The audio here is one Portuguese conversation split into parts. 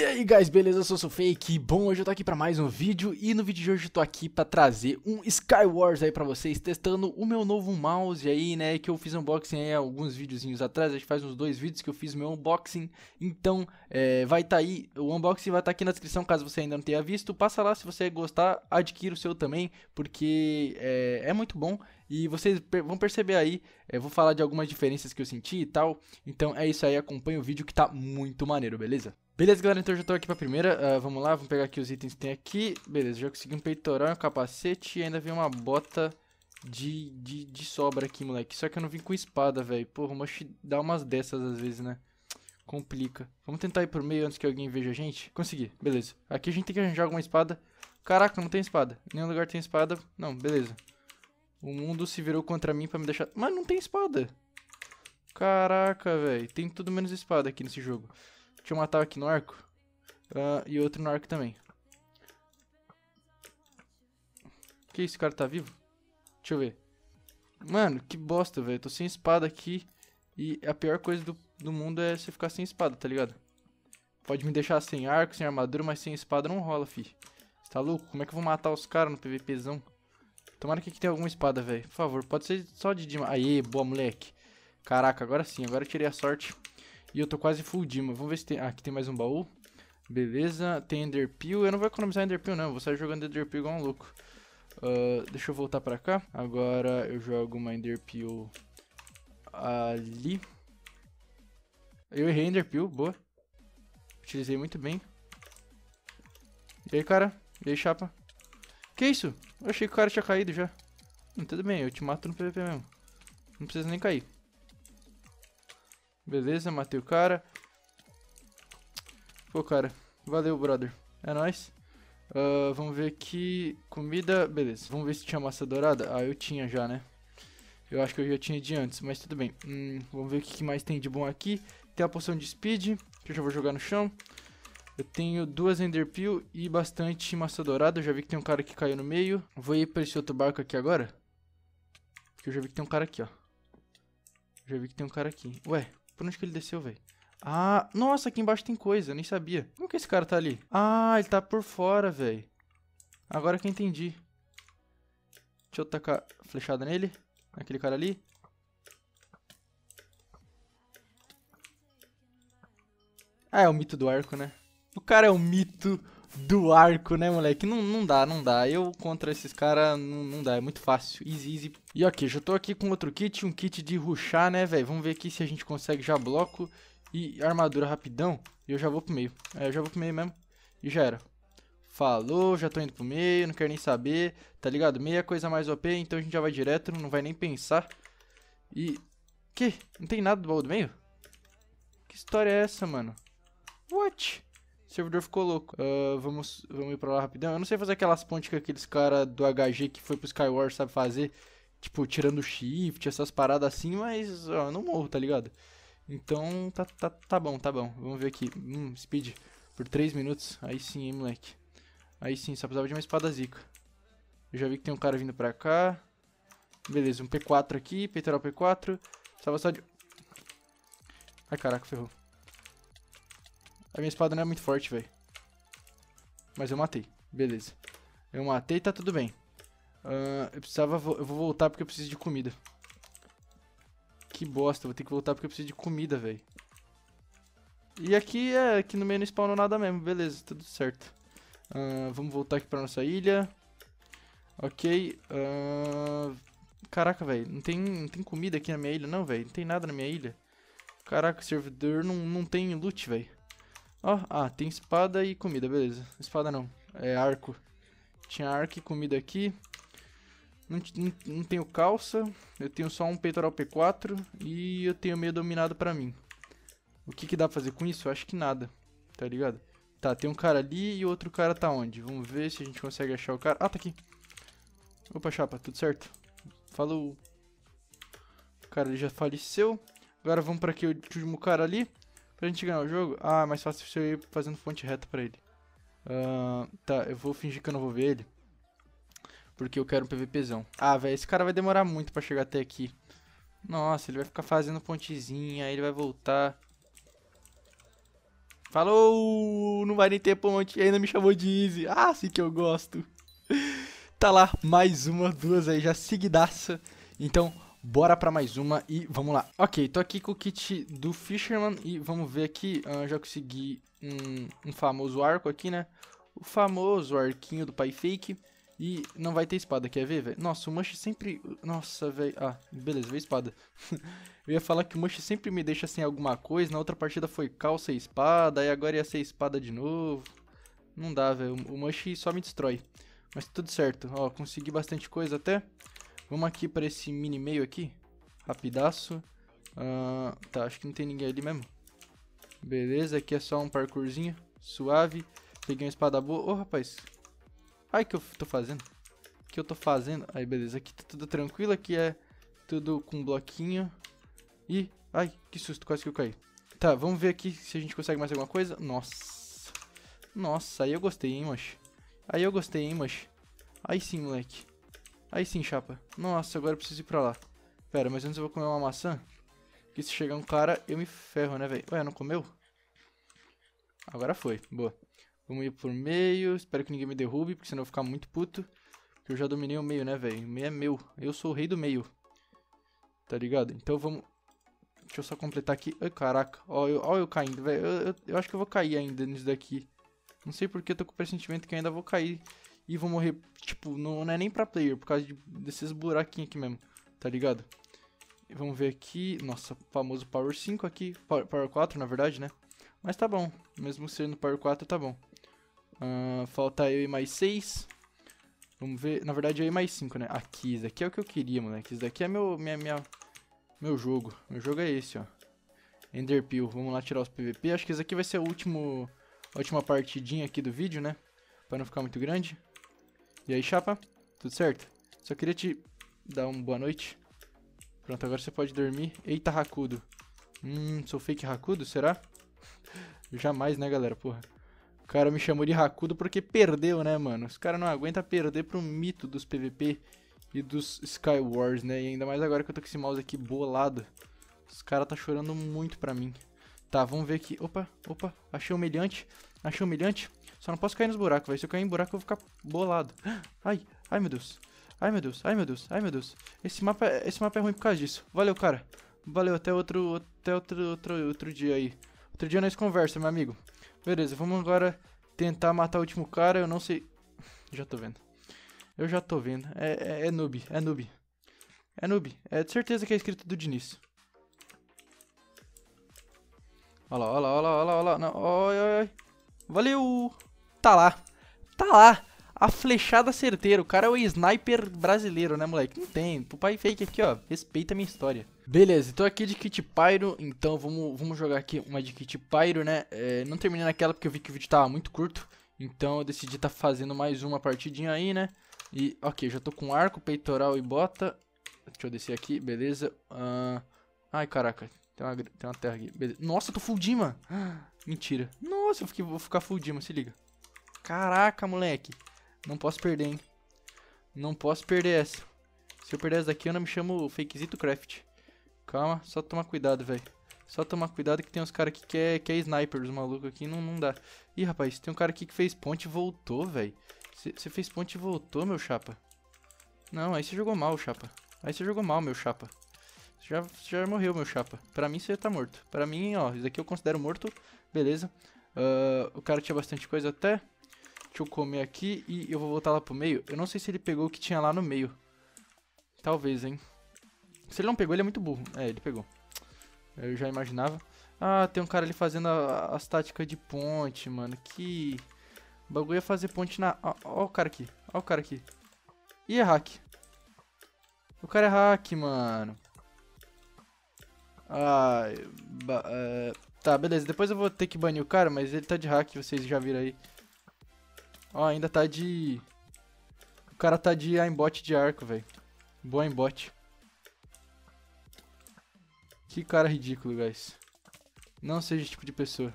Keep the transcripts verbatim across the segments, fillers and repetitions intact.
E aí guys, beleza? Eu sou o Sofake. Bom, hoje eu tô aqui pra mais um vídeo. E no vídeo de hoje eu tô aqui pra trazer um Skywars aí pra vocês, testando o meu novo mouse aí, né, que eu fiz unboxing aí alguns videozinhos atrás. Acho que faz uns dois vídeos que eu fiz meu unboxing. Então, é, vai tá aí, o unboxing vai estar tá aqui na descrição caso você ainda não tenha visto. Passa lá, se você gostar, adquira o seu também, porque é, é muito bom. E vocês per vão perceber aí, eu vou falar de algumas diferenças que eu senti e tal. Então é isso aí, acompanha o vídeo que tá muito maneiro, beleza? Beleza, galera, então eu já tô aqui pra primeira, uh, vamos lá, vamos pegar aqui os itens que tem aqui. Beleza, já consegui um peitoral, um capacete e ainda veio uma bota de, de, de sobra aqui, moleque. Só que eu não vim com espada, velho. Porra, o Moshi dá umas dessas às vezes, né? Complica. Vamos tentar ir por meio antes que alguém veja a gente. Consegui, beleza. Aqui a gente tem que arranjar alguma espada. Caraca, não tem espada. Em nenhum lugar tem espada. Não, beleza. O mundo se virou contra mim pra me deixar... Mas não tem espada. Caraca, velho. Tem tudo menos espada aqui nesse jogo. Deixa eu matar aqui no arco. Uh, e outro no arco também. Que isso, cara tá vivo? Deixa eu ver. Mano, que bosta, velho. Tô sem espada aqui. E a pior coisa do, do mundo é você ficar sem espada, tá ligado? Pode me deixar sem arco, sem armadura, mas sem espada não rola, fi. Você tá louco? Como é que eu vou matar os caras no PVPzão? Tomara que aqui tenha alguma espada, velho. Por favor, pode ser só de Dima. Aê, boa, moleque. Caraca, agora sim. Agora eu tirei a sorte. E eu tô quase full Dima. Vamos ver se tem... Ah, aqui tem mais um baú. Beleza. Tem Enderpeel. Eu não vou economizar Enderpeel, não. Eu vou sair jogando Enderpeel igual um louco. Uh, deixa eu voltar pra cá. Agora eu jogo uma Enderpeel ali. Eu errei Enderpeel. Boa. Utilizei muito bem. E aí, cara? E aí, chapa? Que isso? Eu achei que o cara tinha caído já. Hum, tudo bem, eu te mato no P V P mesmo. Não precisa nem cair. Beleza, matei o cara. Pô, cara. Valeu, brother. É nóis. Uh, vamos ver aqui. Comida. Beleza. Vamos ver se tinha massa dourada. Ah, eu tinha já, né? Eu acho que eu já tinha de antes, mas tudo bem. Hum, vamos ver o que mais tem de bom aqui. Tem a poção de speed, que eu já vou jogar no chão. Eu tenho duas Enderpeel e bastante massa dourada. Eu já vi que tem um cara que caiu no meio. Vou ir pra esse outro barco aqui agora. Porque eu já vi que tem um cara aqui, ó. Já vi que tem um cara aqui. Ué, por onde que ele desceu, velho? Ah, nossa, aqui embaixo tem coisa, eu nem sabia. Como que esse cara tá ali? Ah, ele tá por fora, velho. Agora que eu entendi. Deixa eu tacar flechada nele. Naquele cara ali. Ah, é o mito do arco, né? O cara é o mito do arco, né, moleque? Não, não dá, não dá. Eu contra esses caras não, não dá, é muito fácil. Easy, easy. E ok, já tô aqui com outro kit, um kit de rushar, né, velho? Vamos ver aqui se a gente consegue já bloco e armadura rapidão. E eu já vou pro meio. É, eu já vou pro meio mesmo. E já era. Falou, já tô indo pro meio, não quero nem saber. Tá ligado? Meia coisa mais O P, então a gente já vai direto, não vai nem pensar. E... Que? Não tem nada do baú do meio? Que história é essa, mano? What? O servidor ficou louco. Uh, vamos, vamos ir pra lá rapidão. Eu não sei fazer aquelas pontes que aqueles caras do H G que foi pro Skywars sabe fazer. Tipo, tirando shift, essas paradas assim, mas ó, eu não morro, tá ligado? Então, tá, tá, tá bom, tá bom. Vamos ver aqui. Hum, speed por três minutos. Aí sim, hein, moleque. Aí sim, só precisava de uma espada zica. Eu já vi que tem um cara vindo pra cá. Beleza, um P quatro aqui, peitoral P quatro. Precisava só de... Ai, caraca, ferrou. A minha espada não é muito forte, velho. Mas eu matei. Beleza. Eu matei, tá tudo bem. Uh, eu precisava... Vo eu vou voltar porque eu preciso de comida. Que bosta, vou ter que voltar porque eu preciso de comida, velho. E aqui é... Aqui no meio não spawnou nada mesmo. Beleza, tudo certo. Uh, vamos voltar aqui pra nossa ilha. Ok. Uh... Caraca, velho. Não tem, não tem comida aqui na minha ilha, não, velho. Não tem nada na minha ilha. Caraca, o servidor não, não tem loot, velho. Ó, oh, ah, tem espada e comida, beleza. Espada não, é arco. Tinha arco e comida aqui. Não, não, não tenho calça. Eu tenho só um peitoral P quatro. E eu tenho meio dominado pra mim. O que que dá pra fazer com isso? Eu acho que nada, tá ligado? Tá, tem um cara ali e o outro cara tá onde? Vamos ver se a gente consegue achar o cara. Ah, tá aqui. Opa, chapa, tudo certo? Falou. O cara ele já faleceu. Agora vamos pra aqui o último cara ali. Pra gente ganhar o jogo? Ah, mais fácil se eu ir fazendo fonte reta pra ele. Uh, tá, eu vou fingir que eu não vou ver ele. Porque eu quero um PVPzão. Ah, velho, esse cara vai demorar muito pra chegar até aqui. Nossa, ele vai ficar fazendo pontezinha, aí ele vai voltar. Falou! Não vai nem ter ponte. Ainda me chamou de Easy. Ah, sim que eu gosto. Tá lá, mais uma, duas aí já seguidaça. Então, bora pra mais uma e vamos lá. Ok, tô aqui com o kit do Fisherman e vamos ver aqui. Uh, já consegui um, um famoso arco aqui, né? O famoso arquinho do pai fake. E não vai ter espada, quer ver, velho? Nossa, o Mush sempre... Nossa, velho. Ah, beleza, veio espada. Eu ia falar que o Mush sempre me deixa sem alguma coisa. Na outra partida foi calça e espada. E agora ia ser espada de novo. Não dá, velho. O Mush só me destrói. Mas tudo certo. Ó, consegui bastante coisa até. Vamos aqui para esse mini meio aqui. Rapidaço. Uh, tá, acho que não tem ninguém ali mesmo. Beleza, aqui é só um parkourzinho. Suave. Peguei uma espada boa. Ô, rapaz. Ai, que eu tô fazendo? O que eu tô fazendo? Aí, beleza. Aqui tá tudo tranquilo. Aqui é tudo com bloquinho. Ih, ai, que susto. Quase que eu caí. Tá, vamos ver aqui se a gente consegue mais alguma coisa. Nossa. Nossa, aí eu gostei, hein, moche. Aí eu gostei, hein, moche. Aí sim, moleque. Aí sim, chapa. Nossa, agora eu preciso ir pra lá. Pera, mas antes eu vou comer uma maçã. Porque se chegar um cara, eu me ferro, né, velho? Ué, não comeu? Agora foi. Boa. Vamos ir por meio. Espero que ninguém me derrube, porque senão eu vou ficar muito puto. Porque eu já dominei o meio, né, velho? O meio é meu. Eu sou o rei do meio. Tá ligado? Então vamos... Deixa eu só completar aqui. Ai, caraca. Ó, eu, ó eu caindo, velho. Eu, eu, eu acho que eu vou cair ainda nisso daqui. Não sei porque eu tô com o pressentimento que eu ainda vou cair. E vou morrer, tipo, não, não é nem pra player. Por causa de, desses buraquinhos aqui mesmo. Tá ligado? E vamos ver aqui. Nossa, famoso Power cinco aqui. Power, Power quatro, na verdade, né? Mas tá bom. Mesmo sendo Power quatro, tá bom. Uh, falta eu e mais seis. Vamos ver. Na verdade, eu e mais cinco, né? Aqui, isso daqui é o que eu queria, moleque. Isso daqui é meu, minha, minha, meu jogo. Meu jogo é esse, ó. Enderpeel. Vamos lá tirar os P V P. Acho que esse aqui vai ser o último, a última partidinha aqui do vídeo, né? Pra não ficar muito grande. E aí, chapa? Tudo certo? Só queria te dar uma boa noite. Pronto, agora você pode dormir. Eita, racudo. Hum, sou fake racudo, será? Jamais, né, galera? Porra. O cara me chamou de racudo porque perdeu, né, mano? Os caras não aguentam perder pro mito dos P V P e dos Skywars, né? E ainda mais agora que eu tô com esse mouse aqui bolado. Os caras tá chorando muito pra mim. Tá, vamos ver aqui. Opa, opa, achei humilhante. Achei humilhante. Só não posso cair nos buracos, velho. Se eu cair em buraco eu vou ficar bolado. Ai, ai meu Deus. Ai meu Deus, ai meu Deus, ai meu Deus. Esse mapa, esse mapa é ruim por causa disso. Valeu, cara. Valeu, até outro, até outro, outro, outro dia aí. Outro dia nós conversa, meu amigo. Beleza, vamos agora tentar matar o último cara. Eu não sei... Já tô vendo. Eu já tô vendo. É, é, é noob, é noob. É noob. É de certeza que é escrito do Diniz. Olha lá, olha lá, olha lá, olha lá, olha lá. Não, oi, oi, oi. Valeu! Tá lá. Tá lá. A flechada certeira. O cara é o sniper brasileiro, né, moleque? Não tem. Pro pai fake aqui, ó. Respeita a minha história. Beleza, tô aqui de kit pyro. Então vamos, vamos jogar aqui uma de kit pyro, né? É, não terminei naquela porque eu vi que o vídeo tava muito curto. Então eu decidi tá fazendo mais uma partidinha aí, né? E, ok, já tô com arco, peitoral e bota. Deixa eu descer aqui, beleza. Uh... Ai, caraca. Tem uma, tem uma terra aqui. Beleza. Nossa, eu tô full Dima. Mentira. Nossa, eu fiquei, vou ficar full Dima, se liga. Caraca, moleque. Não posso perder, hein. Não posso perder essa. Se eu perder essa daqui, eu não me chamo Fakezito Craft. Calma, só tomar cuidado, velho. Só tomar cuidado que tem uns caras aqui que é, que é sniper, os malucos aqui, não, não dá. Ih, rapaz, tem um cara aqui que fez ponte e voltou, velho. Você fez ponte e voltou, meu chapa? Não, aí você jogou mal, chapa. Aí você jogou mal, meu chapa. Você já, já morreu, meu chapa. Pra mim, você tá morto. Pra mim, ó, isso aqui eu considero morto. Beleza. Uh, o cara tinha bastante coisa até. Deixa eu comer aqui e eu vou voltar lá pro meio. Eu não sei se ele pegou o que tinha lá no meio. Talvez, hein. Se ele não pegou, ele é muito burro. É, ele pegou. Eu já imaginava. Ah, tem um cara ali fazendo a, as táticas de ponte, mano. Que... O bagulho é fazer ponte na... Ó, ó o cara aqui. Ó o cara aqui. Ih, é hack. O cara é hack, mano. Ai... Ba é... Tá, beleza. Depois eu vou ter que banir o cara, mas ele tá de hack, vocês já viram aí. Ó, ainda tá de... O cara tá de aimbot de arco, velho. Boa aimbot. Que cara ridículo, guys. Não seja esse tipo de pessoa.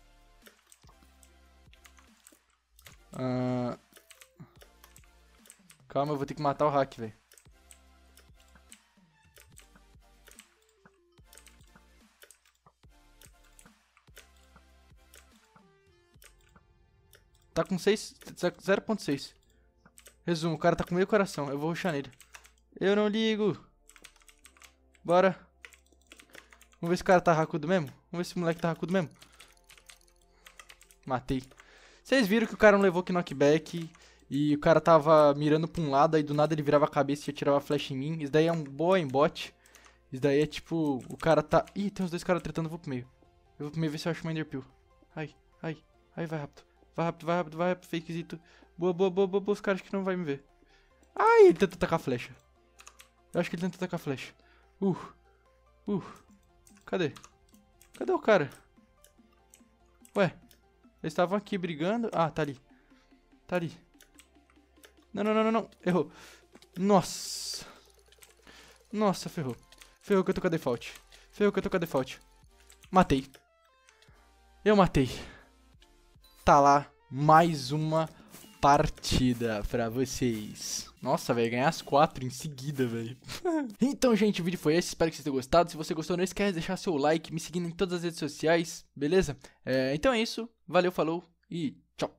Uh... Calma, eu vou ter que matar o hack, velho. Tá com seis, zero ponto seis. Resumo, o cara tá com meio coração. Eu vou rushar nele. Eu não ligo. Bora. Vamos ver se o cara tá racudo mesmo. Vamos ver se o moleque tá racudo mesmo. Matei. Vocês viram que o cara não levou que knockback. E o cara tava mirando pra um lado. Aí do nada ele virava a cabeça e atirava a flecha em mim. Isso daí é um boa aimbot. Isso daí é tipo... O cara tá... Ih, tem os dois caras tretando. Eu vou pro meio. Eu vou pro meio ver se eu acho uma enderpeel. Ai, ai. Ai, vai rápido. Vai rápido, vai rápido, vai rápido. Fakezito. Boa, boa, boa, boa, boa. Os caras que não vai me ver. Ai, ele tenta atacar a flecha. Eu acho que ele tenta atacar a flecha. Uh. Uh. Cadê? Cadê o cara? Ué. Eles estavam aqui brigando. Ah, tá ali. Tá ali. Não, não, não, não, não. Errou. Nossa. Nossa, ferrou. Ferrou que eu tô com a default. Ferrou que eu tô com a default. Matei. Eu matei. Tá lá. Mais uma partida pra vocês. Nossa, velho, ganhar as quatro em seguida, velho. Então, gente, o vídeo foi esse. Espero que vocês tenham gostado. Se você gostou, não esquece de deixar seu like, me seguindo em todas as redes sociais, beleza? É, então é isso. Valeu, falou e